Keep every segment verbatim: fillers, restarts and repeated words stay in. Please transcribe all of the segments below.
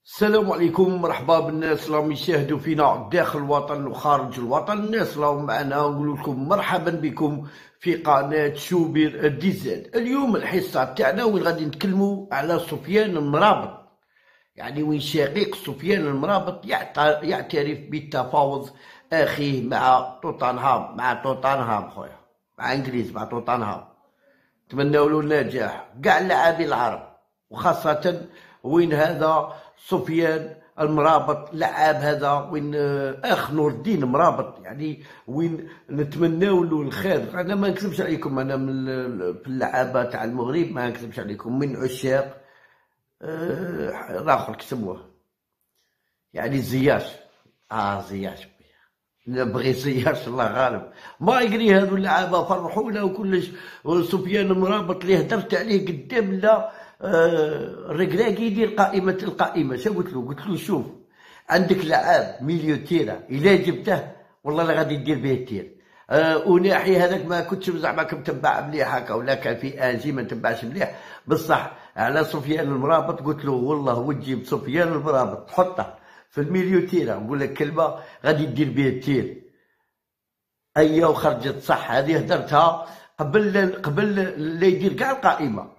السلام عليكم، مرحبا بالناس اللي راهم يشاهدوا فينا داخل الوطن وخارج الوطن. الناس اللي راهم معنا نقول لكم مرحبا بكم في قناه شوبير ديزاين. اليوم الحصه تاعنا وين غادي نتكلموا على سفيان المرابط، يعني وين شقيق سفيان المرابط يعترف بالتفاوض اخيه مع توتنهام مع توتنهام خويا مع انجليز مع توتنهام. نتمنوا له النجاح كاع اللاعبين العرب، وخاصه وين هذا سفيان المرابط لعاب هذا وين اخ نور الدين المرابط، يعني وين نتمناو له الخير. انا ما نكذبش عليكم، انا من في اللعابه تاع المغرب ما نكذبش عليكم من عشاق الاخر كسموه يعني زياش اه زياش نبغي زياش الله غالب. ما يقري هذو اللعابه فرحونا وكلش. سفيان المرابط اللي هدرت عليه قدام لا الركراكي يدير قائمة القائمة. شو قلت له؟ قلت له شوف، عندك لعاب ميليو تيرا إلا جبته والله لا غادي دير به التير. أه وناحي هذاك ما كنتش زعما كنتبع مليح هكا، ولا كان في انجي ما نتبعش مليح بصح على سفيان المرابط. قلت له والله وتجيب سفيان المرابط تحطه في الميليو تيرا، نقول لك كلمة غادي دير به التير. أيا وخرجت صح. هذه هدرتها قبل قبل لا يدير كاع القائمة.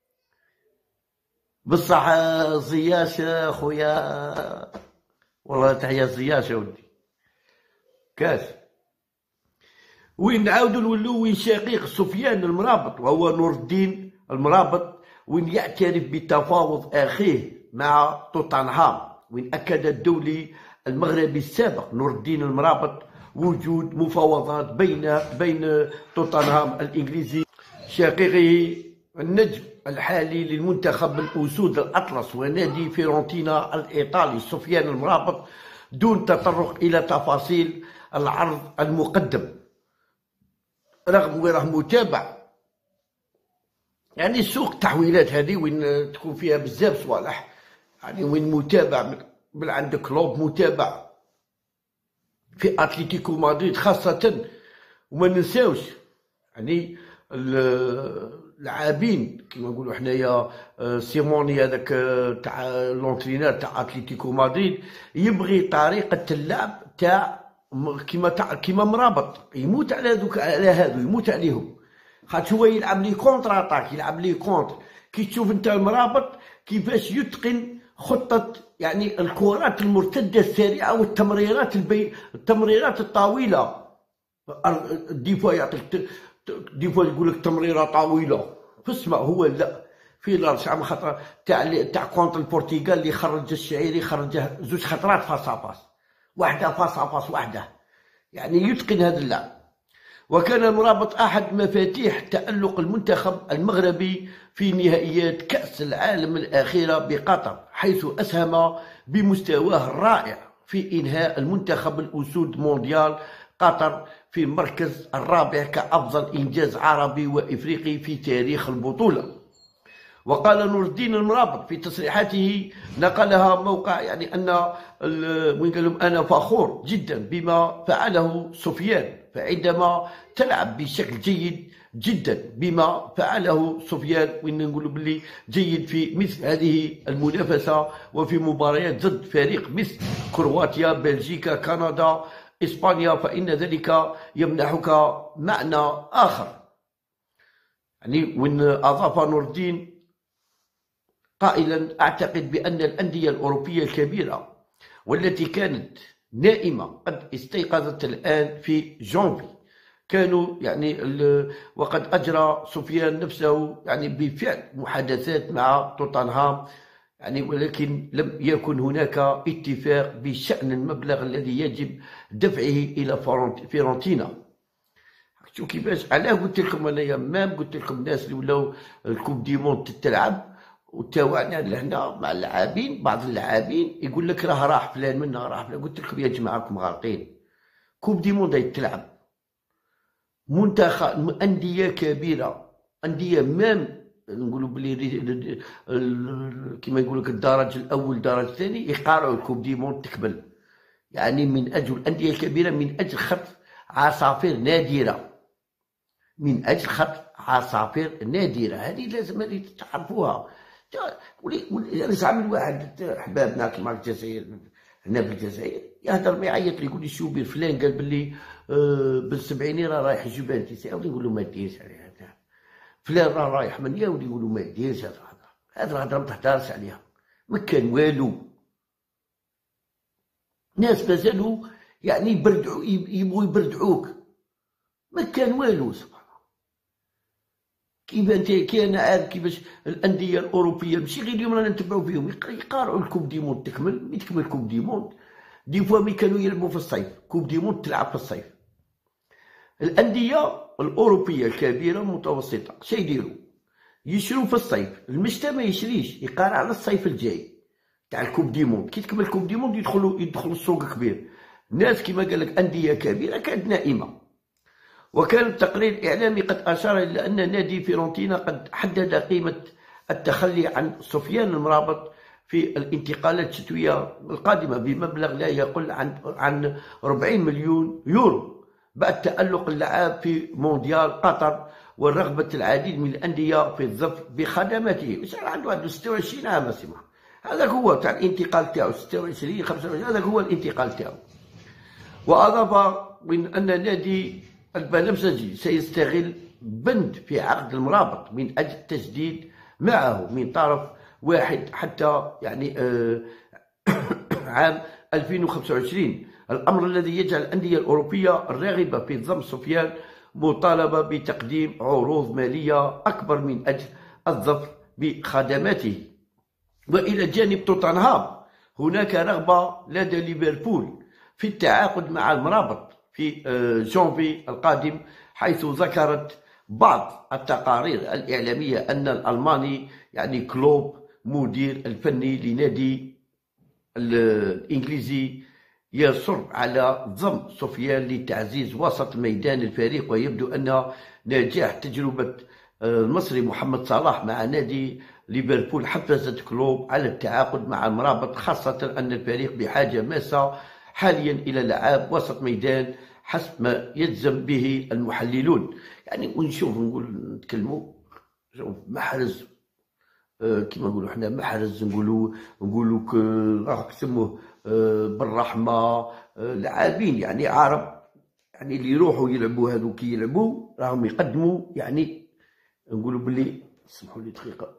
بصح زياش خويا والله تحيا زياش ودي كاش. وين نعاودو نولو وين شقيق سفيان المرابط وهو نور الدين المرابط وين يعترف بتفاوض اخيه مع توتنهام، وين اكد الدولي المغربي السابق نور الدين المرابط وجود مفاوضات بين بين توتنهام الانجليزي شقيقه النجم الحالي للمنتخب الأسود الأطلس ونادي فيورنتينا الإيطالي سفيان المرابط، دون تطرق إلى تفاصيل العرض المقدم، رغم وراه متابع. يعني سوق التحويلات هذه وين تكون فيها بزاف صوالح، يعني وين متابع من عند كلوب، متابع في أتلتيكو مدريد خاصة. وما ننساوش يعني اللاعبين كيما نقولوا حنايا سيموني هذاك تاع لونترينور تاع اتلتيكو مدريد يبغي طريقه اللعب تاع كيما تاع كيما مرابط، يموت على هذوك على هذو يموت عليهم، خاطر هو يلعب لي كونتر اتاك يلعب لي كونتر. كي تشوف انت المرابط كيفاش يتقن خطه يعني الكرات المرتده السريعه والتمريرات البي التمريرات الطويله. الدفاع يعطيك ديفوا يقول لك تمريره طويله في السماء، هو لا في لارج عام خطره تاع تاع كونتر البرتغال اللي خرج الشعيري خرجه زوج خطرات فاس فاس واحده فاس فاس واحده، يعني يتقن هذا اللعب. وكان المرابط احد مفاتيح تألق المنتخب المغربي في نهائيات كأس العالم الأخيرة بقطر، حيث أسهم بمستواه الرائع في إنهاء المنتخب الأسود مونديال قطر في المركز الرابع كأفضل إنجاز عربي وإفريقي في تاريخ البطولة. وقال نور الدين المرابط في تصريحاته نقلها موقع يعني أن وين قال لهم أنا فخور جدا بما فعله سفيان، فعندما تلعب بشكل جيد جدا بما فعله سفيان وين نقولوا باللي جيد في مثل هذه المنافسة وفي مباريات ضد فريق مثل كرواتيا بلجيكا كندا إسبانيا، فإن ذلك يمنحك معنى آخر. يعني وين أضاف نور الدين قائلا أعتقد بأن الأندية الأوروبية الكبيرة والتي كانت نائمة قد استيقظت الآن في جانفي. كانوا يعني وقد أجرى سفيان نفسه يعني بالفعل محادثات مع توتنهام، يعني ولكن لم يكن هناك اتفاق بشأن المبلغ الذي يجب دفعه إلى فيورنتينا. شوف كيفاش علاه قلت لكم أنا مام قلت لكم الناس اللي ولاو الكوب دي موند تلعب وتاوعنا لهنا مع اللاعبين، بعض اللاعبين يقول لك راه راح فلان منا راح فلان. قلت لكم يا جماعة راكم غالطين، كوب دي موند تلعب منتخب أندية كبيرة، أندية مام نقولوا بلي كيما يقول لك الدرج الاول الدرج الثاني يقارعوا الكوب دي موند تكمل، يعني من اجل الانديه الكبيره، من اجل خط عصافير نادره، من اجل خط عصافير نادره. هذه لازم هذه تعرفوها. ولي ولي انا زعما واحد احبابنا كيما الجزائر هنا في الجزائر يهضر ما يعيط لي يقول لي شوبير فلان قال باللي آه بالسبعيني راه رايح جوفنتوس، ولي نقول له ما ديرش عليها هذا، فلان راه رايح من يا ولي نقول له ما ديرش هذا الهضره، هذه الهضره ما تهدرش عليها، ما كان والو. ناس مازالوا يعني يبردعو يبغوا يبردعوك، ما كان والو. سبحان الله. كيف انت كي انا عارف كيفاش الانديه الاوروبيه ماشي غير اليوم رانا نتبعوا فيهم، يقارعوا الكوب دي موند تكمل، ملي تكمل كوب دي موند دي فوا ملي كانوا يلعبوا في الصيف، كوب دي موند تلعب في الصيف. الانديه الاوروبيه الكبيره المتوسطه شي يديروا؟ يشروا في الصيف، المشتى ما يشريش، يقارع على الصيف الجاي تاع الكوب دي موند. كي تكمل كوب دي موند يدخلوا يدخلوا السوق كبير. ناس كما قال لك انديه كبيره كانت نائمه. وكان التقرير الإعلامي قد أشار إلى أن نادي فيورنتينا قد حدد قيمة التخلي عن سفيان المرابط في الانتقالات الشتوية القادمة بمبلغ لا يقل عن عن أربعين مليون يورو بعد تألق اللاعب في مونديال قطر ورغبة العديد من الأندية في الظفر بخدماته. مش عنده عنده ستة وعشرين عام سيما، هذاك هو تاع الانتقال تاعو ستة وعشرين خمسة وعشرين، هذاك هو الانتقال تاعو. وأضاف من أن نادي البنفسجي سيستغل بند في عقد المرابط من أجل التجديد معه من طرف واحد حتى يعني آه عام ألفين وخمسة وعشرين، الأمر الذي يجعل الأندية الأوروبية الراغبة في ضم سفيان مطالبة بتقديم عروض مالية أكبر من أجل الظفر بخدماته. وإلى جانب توتنهام هناك رغبة لدى ليفربول في التعاقد مع المرابط في جانفي القادم، حيث ذكرت بعض التقارير الإعلامية أن الألماني يعني كلوب مدير الفني لنادي الإنجليزي يصر على ضم سفيان لتعزيز وسط ميدان الفريق. ويبدو أن نجاح تجربة المصري محمد صلاح مع نادي ليفربول حفزت كلوب على التعاقد مع المرابط، خاصة أن الفريق بحاجة ماسة حاليا إلى لعاب وسط ميدان حسب ما يجزم به المحللون. يعني ونشوف نقول نتكلموا محرز آه كما نقولوا حنا محرز، نقولوا نقولوا راح يسموه آه بالرحمة آه لاعبين يعني عرب، يعني اللي يروحوا يلعبوا هذوك يلعبوا راهم يقدموا، يعني نقولوا باللي سمحوا لي دقيقة،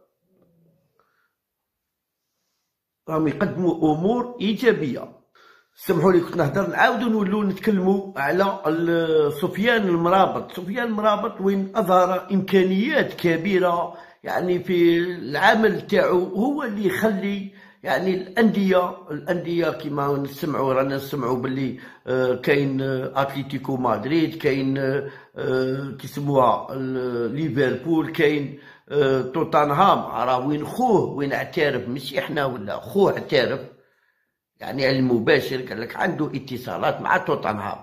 راهم يقدموا أمور إيجابية. سمحوا لي كنت نهضر نعاودوا نولوا نتكلموا على سفيان المرابط. سفيان المرابط وين أظهر إمكانيات كبيرة يعني في العمل تاعو، هو اللي يخلي يعني الأندية الأندية كما نسمعوا رانا نسمعوا باللي آه كاين أتليتيكو مدريد، كاين آه كيسموها ليفربول، كاين آه توتنهام، راه وين خوه وين اعترف ماشي احنا ولا خوه اعترف يعني على المباشر، قال لك عنده اتصالات مع توتنهام،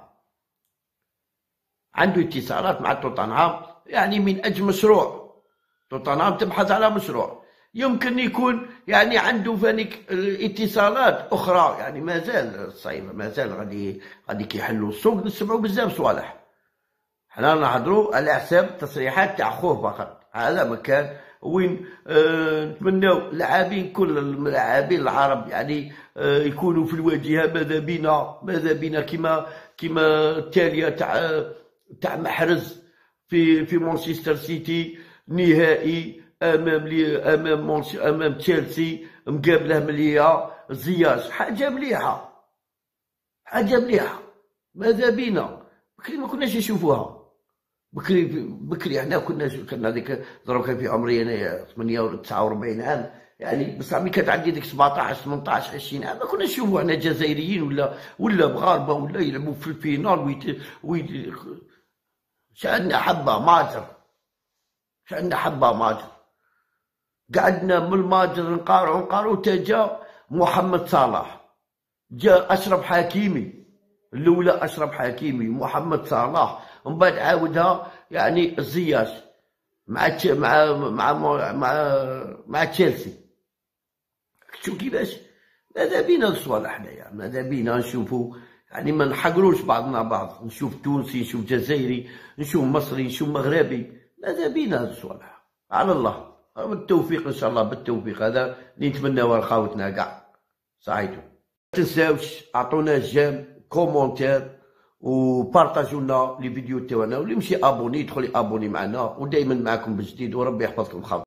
عنده اتصالات مع توتنهام يعني من أجل مشروع. توتنهام تبحث على مشروع يمكن يكون يعني عنده فانيك اتصالات أخرى، يعني مازال الصيف مازال غادي غادي كيحلوا السوق. نسمعوا بزاف صوالح، حنا نهضروا على حساب التصريحات تاع خوه فقط. هذا مكان وين آه نتمناو اللاعبين كل اللاعبين العرب يعني آه يكونوا في الواجهه. ماذا بينا ماذا بينا كما كما التاليه تاع تاع محرز في في مانشستر سيتي، نهائي امام لي امام مونش امام تشيلسي، مقابله مليحه، زياش حاجه مليحه حاجه مليحه. ماذا بينا بكري ما كناش نشوفوها، بكري بكري احنا كنا كنا هذيك ضرب في عمري انا ثمانية وتسعة وأربعين عام، يعني بصح ملي كانت عندي ديك سبعطاش ثمنطاش عشرين عام ما كناش نشوفوا احنا جزائريين ولا ولا مغاربه ولا يلعبوا في الفينال ويت ويت شعندنا حبه ماجر، شعندنا حبه ماجر، قعدنا من الماجر نقارعوا نقارعوا تا جا محمد صلاح، جا اشرف حكيمي، الاولى اشرف حكيمي محمد صلاح، ومن بعد عاودها يعني الزياش مع مع مع مع مع تشيلسي. شوف كيفاش ماذا بينا الصوالح حنايا، ماذا بينا نشوفوا يعني ما نحقروش بعضنا بعض، نشوف تونسي نشوف جزائري نشوف مصري نشوف مغربي، ماذا بينا الصوالح على الله. بالتوفيق ان شاء الله، بالتوفيق. هذا اللي نتمناوه لخاوتنا كاع. صحيتو. ما تنساوش اعطونا جيم، كومونتير، وبارطاجوا لنا لي فيديو تاعنا، واللي ماشي ابوني يدخل ابوني معنا، ودائما معكم بجديد، وربي يحفظكم خاوتنا.